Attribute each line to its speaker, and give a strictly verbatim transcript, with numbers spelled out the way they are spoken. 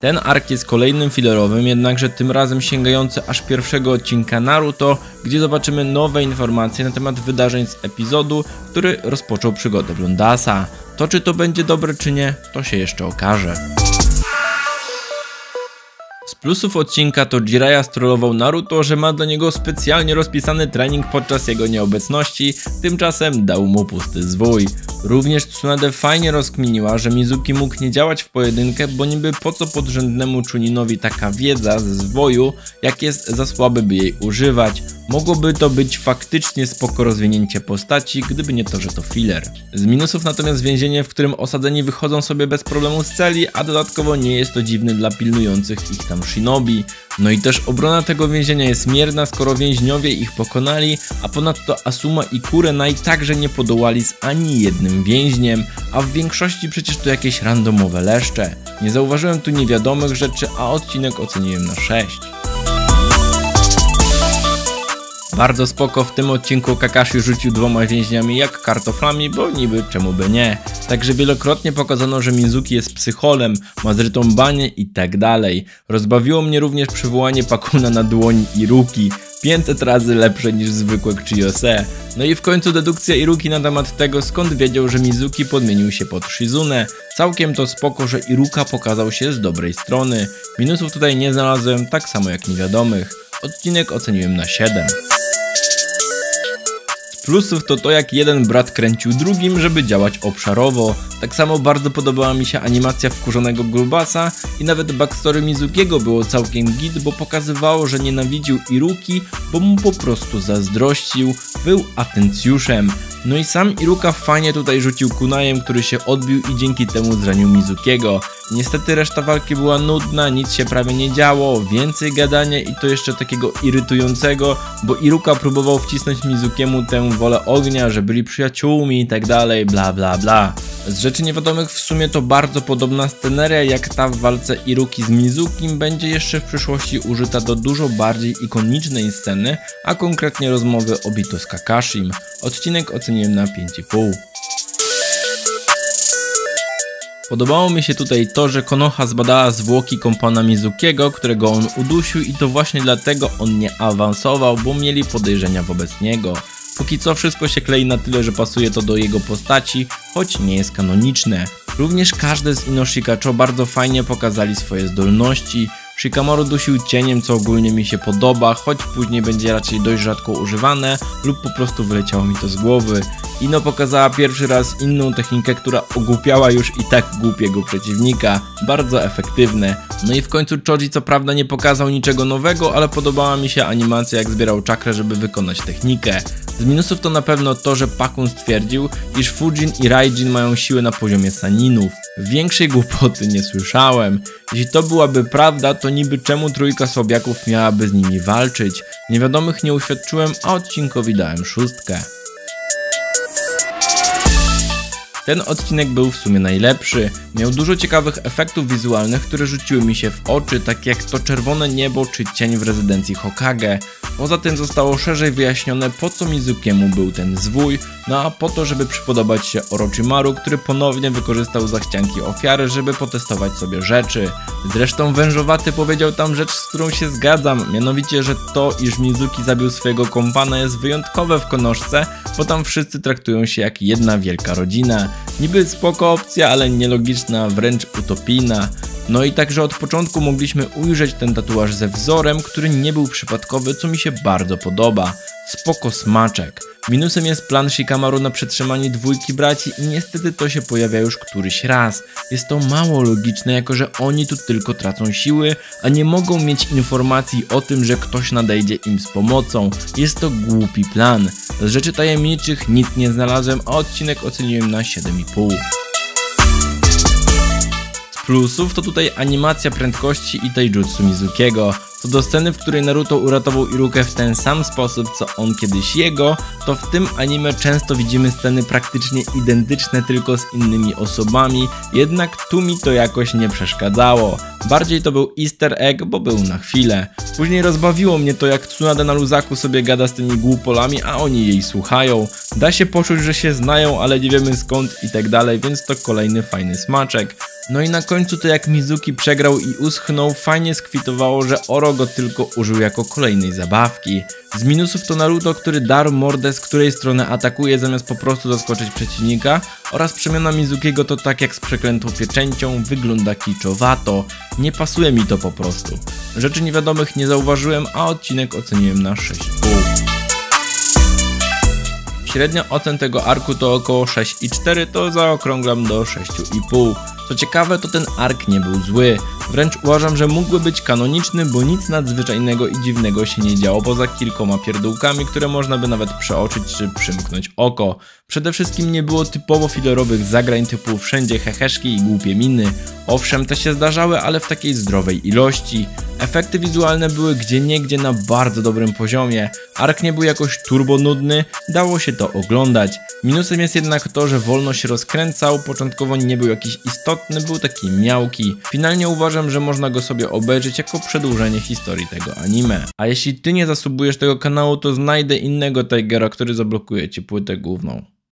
Speaker 1: Ten ark jest kolejnym fillerowym, jednakże tym razem sięgający aż pierwszego odcinka Naruto, gdzie zobaczymy nowe informacje na temat wydarzeń z epizodu, który rozpoczął przygodę Blondasa. To czy to będzie dobre czy nie, to się jeszcze okaże. Z plusów odcinka to Jiraiya strollował Naruto, że ma dla niego specjalnie rozpisany trening podczas jego nieobecności, tymczasem dał mu pusty zwój. Również Tsunade fajnie rozkminiła, że Mizuki mógł nie działać w pojedynkę, bo niby po co podrzędnemu Chuninowi taka wiedza ze zwoju, jak jest za słaby by jej używać. Mogłoby to być faktycznie spoko rozwinięcie postaci, gdyby nie to, że to filler. Z minusów natomiast więzienie, w którym osadzeni wychodzą sobie bez problemu z celi, a dodatkowo nie jest to dziwny dla pilnujących ich tam shinobi. No i też obrona tego więzienia jest mierna, skoro więźniowie ich pokonali, a ponadto Asuma i Kurenai także nie podołali z ani jednym więźniem, a w większości przecież to jakieś randomowe leszcze. Nie zauważyłem tu niewiadomych rzeczy, a odcinek oceniłem na sześć. Bardzo spoko, w tym odcinku Kakashi rzucił dwoma więźniami jak kartoflami, bo niby czemu by nie. Także wielokrotnie pokazano, że Mizuki jest psycholem, ma zrytą banię i tak dalej. Rozbawiło mnie również przywołanie Pakuna na dłoni Iruki. pięćset razy lepsze niż zwykłe Chiyose. No i w końcu dedukcja Iruki na temat tego, skąd wiedział, że Mizuki podmienił się pod Shizune. Całkiem to spoko, że Iruka pokazał się z dobrej strony. Minusów tutaj nie znalazłem, tak samo jak niewiadomych. Odcinek oceniłem na siedem. Plusów to to, jak jeden brat kręcił drugim, żeby działać obszarowo. Tak samo bardzo podobała mi się animacja wkurzonego grubasa i nawet backstory Mizukiego było całkiem git, bo pokazywało, że nienawidził Iruki, bo mu po prostu zazdrościł, był atencjuszem. No i sam Iruka fajnie tutaj rzucił kunajem, który się odbił i dzięki temu zranił Mizukiego. Niestety reszta walki była nudna, nic się prawie nie działo, więcej gadania i to jeszcze takiego irytującego, bo Iruka próbował wcisnąć Mizukiemu tę wolę ognia, że byli przyjaciółmi i tak dalej, bla bla bla. Z rzeczy niewiadomych w sumie to bardzo podobna sceneria jak ta w walce Iruki z Mizukim będzie jeszcze w przyszłości użyta do dużo bardziej ikonicznej sceny, a konkretnie rozmowy Obito z Kakashim. Odcinek oceniłem na pięć i pół. Podobało mi się tutaj to, że Konoha zbadała zwłoki kompana Mizukiego, którego on udusił i to właśnie dlatego on nie awansował, bo mieli podejrzenia wobec niego. Póki co wszystko się klei na tyle, że pasuje to do jego postaci, choć nie jest kanoniczne. Również każdy z Ino Shikacho bardzo fajnie pokazali swoje zdolności. Shikamaru dusił cieniem, co ogólnie mi się podoba, choć później będzie raczej dość rzadko używane lub po prostu wyleciało mi to z głowy. Ino pokazała pierwszy raz inną technikę, która ogłupiała już i tak głupiego przeciwnika. Bardzo efektywne. No i w końcu Choji co prawda nie pokazał niczego nowego, ale podobała mi się animacja, jak zbierał czakrę, żeby wykonać technikę. Z minusów to na pewno to, że Pakun stwierdził, iż Fujin i Raijin mają siłę na poziomie Saninów. Większej głupoty nie słyszałem. Jeśli to byłaby prawda, to niby czemu trójka słabiaków miałaby z nimi walczyć? Niewiadomych nie uświadczyłem, a odcinkowi dałem szóstkę. Ten odcinek był w sumie najlepszy. Miał dużo ciekawych efektów wizualnych, które rzuciły mi się w oczy, tak jak to czerwone niebo czy cień w rezydencji Hokage. Poza tym zostało szerzej wyjaśnione, po co Mizukiemu był ten zwój, no a po to, żeby przypodobać się Orochimaru, który ponownie wykorzystał zachcianki ofiary, żeby potestować sobie rzeczy. Zresztą Wężowaty powiedział tam rzecz, z którą się zgadzam, mianowicie, że to, iż Mizuki zabił swojego kompana jest wyjątkowe w Konoszce, bo tam wszyscy traktują się jak jedna wielka rodzina. Niby spoko opcja, ale nielogiczna, wręcz utopijna. No i także od początku mogliśmy ujrzeć ten tatuaż ze wzorem, który nie był przypadkowy, co mi się bardzo podoba. Spoko smaczek. Minusem jest plan Shikamaru na przetrzymanie dwójki braci i niestety to się pojawia już któryś raz. Jest to mało logiczne, jako że oni tu tylko tracą siły, a nie mogą mieć informacji o tym, że ktoś nadejdzie im z pomocą. Jest to głupi plan. Z rzeczy tajemniczych nic nie znalazłem, a odcinek oceniłem na siedem i pół. Plusów to tutaj animacja prędkości i taijutsu Mizukiego. Co do sceny, w której Naruto uratował Irukę w ten sam sposób, co on kiedyś jego, to w tym anime często widzimy sceny praktycznie identyczne, tylko z innymi osobami, jednak tu mi to jakoś nie przeszkadzało. Bardziej to był easter egg, bo był na chwilę. Później rozbawiło mnie to, jak Tsunade na luzaku sobie gada z tymi głupolami, a oni jej słuchają. Da się poczuć, że się znają, ale nie wiemy skąd i tak dalej, więc to kolejny fajny smaczek. No i na końcu to jak Mizuki przegrał i uschnął, fajnie skwitowało, że Oro go tylko użył jako kolejnej zabawki. Z minusów to Naruto, który darł mordę, z której strony atakuje zamiast po prostu zaskoczyć przeciwnika, oraz przemiana Mizukiego to tak jak z przeklętą pieczęcią, wygląda kiczowato. Nie pasuje mi to po prostu. Rzeczy niewiadomych nie zauważyłem, a odcinek oceniłem na sześć i pół. Średnia ocen tego arku to około sześć i cztery, to zaokrąglam do sześć i pół. Co ciekawe, to ten ark nie był zły. Wręcz uważam, że mógłby być kanoniczny, bo nic nadzwyczajnego i dziwnego się nie działo poza kilkoma pierdółkami, które można by nawet przeoczyć czy przymknąć oko. Przede wszystkim nie było typowo filerowych zagrań typu wszędzie heheszki i głupie miny. Owszem, te się zdarzały, ale w takiej zdrowej ilości. Efekty wizualne były gdzieniegdzie na bardzo dobrym poziomie. Ark nie był jakoś turbo nudny, dało się to oglądać. Minusem jest jednak to, że wolno się rozkręcał, początkowo nie był jakiś istotny, był taki miałki. Finalnie uważam, że można go sobie obejrzeć jako przedłużenie historii tego anime. A jeśli ty nie zasubujesz tego kanału, to znajdę innego Tigera, który zablokuje ci płytę główną.